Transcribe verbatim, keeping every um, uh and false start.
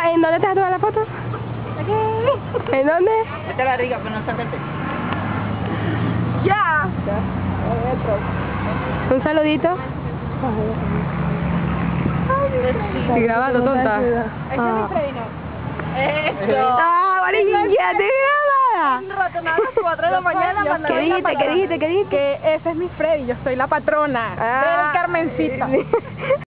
¿En dónde te vas a tomar la foto? Aquí. ¿En dónde? Esta la rica, pero no sacarte. Ya. Un saludito. Estoy grabando, tonta. Ese es mi freno. Eso. ¡Ah, Marinilla, te grabada! Un rato, nada, a las cuatro de la mañana. ¿Qué mandaron dijiste, la qué palabra. dijiste, qué dijiste? Que ese es mi Freddy, yo soy la patrona Ah. del Carmencita.